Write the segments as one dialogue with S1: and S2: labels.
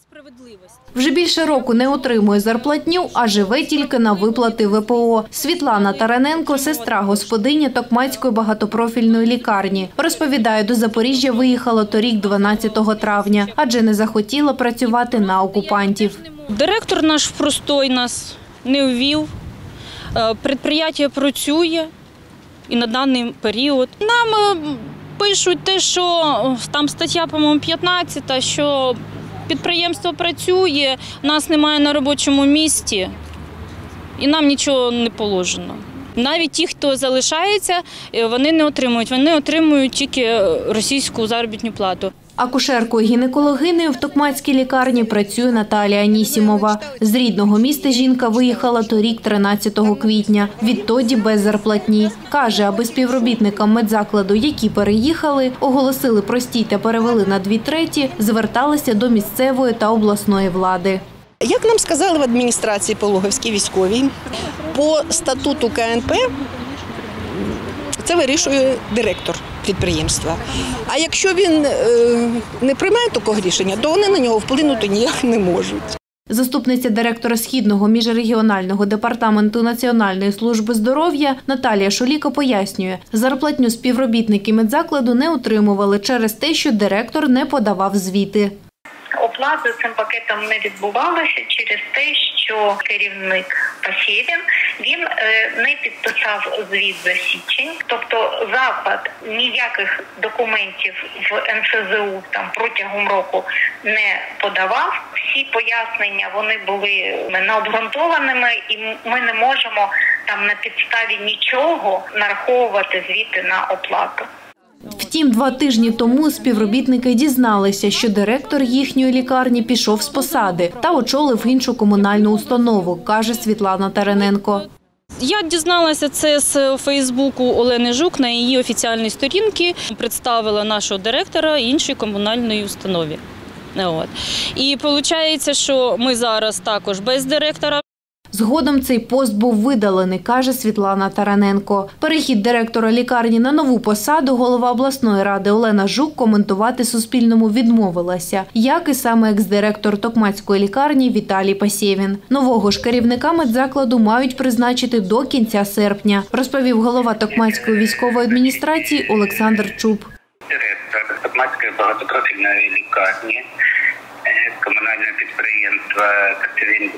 S1: Вже більше року не отримує зарплатню, а живе тільки на виплати ВПО. Світлана Тараненко – сестра господині Токмацької багатопрофільної лікарні. Розповідає, до Запоріжжя виїхала торік 12 травня, адже не захотіла працювати на окупантів.
S2: Директор наш в простой нас не ввів, підприємство працює і на даний період. Нам пишуть те, що там стаття, по-моєму, 15, що підприємство працює, нас немає на робочому місці і нам нічого не положено. Навіть ті, хто залишається, вони не отримують. Вони отримують тільки російську заробітну плату.
S1: Акушеркою-гінекологинею в Токмацькій лікарні працює Наталія Анісімова. З рідного міста жінка виїхала торік 13 квітня. Відтоді без зарплатні. Каже, аби співробітникам медзакладу, які переїхали, оголосили простій та перевели на 2/3, зверталися до місцевої та обласної влади.
S3: Як нам сказали в адміністрації Пологівській військовій, по статуту КНП це вирішує директор підприємства. А якщо він не приймає такого рішення, то вони на нього вплинути ніяк не можуть.
S1: Заступниця директора Східного міжрегіонального департаменту Національної служби здоров'я Наталія Шуліка пояснює, зарплатню співробітники медзакладу не отримували через те, що директор не подавав звіти.
S4: Оплата цим пакетом не відбувалася через те, що керівник Пасєвін, він не підписав звіт за січень. Тобто заклад ніяких документів в НСЗУ там протягом року не подавав. Всі пояснення вони були необґрунтованими і ми не можемо там на підставі нічого нараховувати звіти на оплату.
S1: Втім, 2 тижні тому співробітники дізналися, що директор їхньої лікарні пішов з посади та очолив іншу комунальну установу, каже Світлана Тараненко.
S2: Я дізналася це з Фейсбуку Олени Жук на її офіційній сторінці, представила нашого директора іншій комунальної установі. І виходить, що ми зараз також без директора.
S1: Згодом цей пост був видалений, каже Світлана Тараненко. Перехід директора лікарні на нову посаду голова обласної ради Олена Жук коментувати Суспільному відмовилася, як і саме екс-директор Токмацької лікарні Віталій Пасєвін. Нового ж керівника медзакладу мають призначити до кінця серпня, розповів голова Токмацької військової адміністрації Олександр Чуб.
S5: Директор Токмацької багатопрофільної лікарні, комунальне підприємство «Катерин»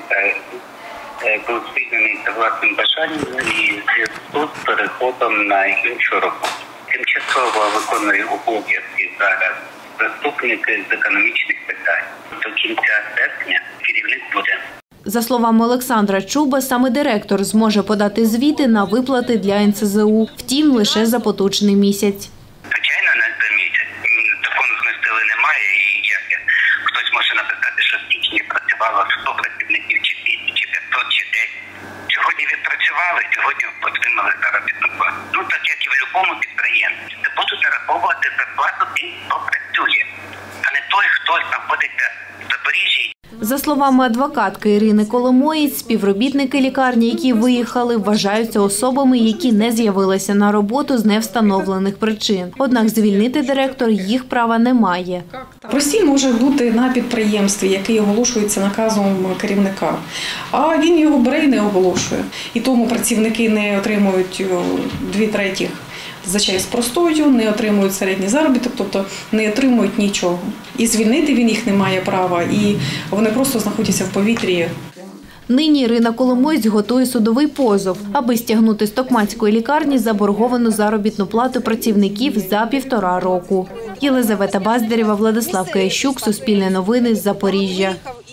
S5: був звільнений за власним бажанням і зв'язку з переходом на іншу роботу. Тимчасово виконує обов'язки зараз заступник з економічних питань. До кінця серпня керівник буде.
S1: За словами Олександра Чуба, саме директор зможе подати звіти на виплати для НСЗУ, втім лише за поточний місяць.
S5: Звичайно, не за місяць. Законної сили немає і хтось може написати, що в січні працювало 100 працівників, чи 200, чи 500, чи 10. Сьогодні відпрацювали, сьогодні отримали заробітну плату. Так як і в будь-якому підприємстві. Це будуть нараховувати зарплату тим, хто працює, а не той, хто знаходиться в Запоріжжі.
S1: За словами адвокатки Ірини Коломоєць, співробітники лікарні, які виїхали, вважаються особами, які не з'явилися на роботу з невстановлених причин. Однак звільнити директор їх права немає.
S6: Простій може бути на підприємстві, який оголошується наказом керівника, а він його бере і не оголошує. І тому працівники не отримують 2/3 за час простою, не отримують середній заробіток, тобто не отримують нічого. І звільнити він їх не має права, і вони просто знаходяться в повітрі.
S1: Нині Ірина Коломоєць готує судовий позов, аби стягнути з Токмацької лікарні заборговану заробітну плату працівників за 1,5 року. Єлизавета Баздарєва, Владислав Киящук, Суспільне новини, Запоріжжя.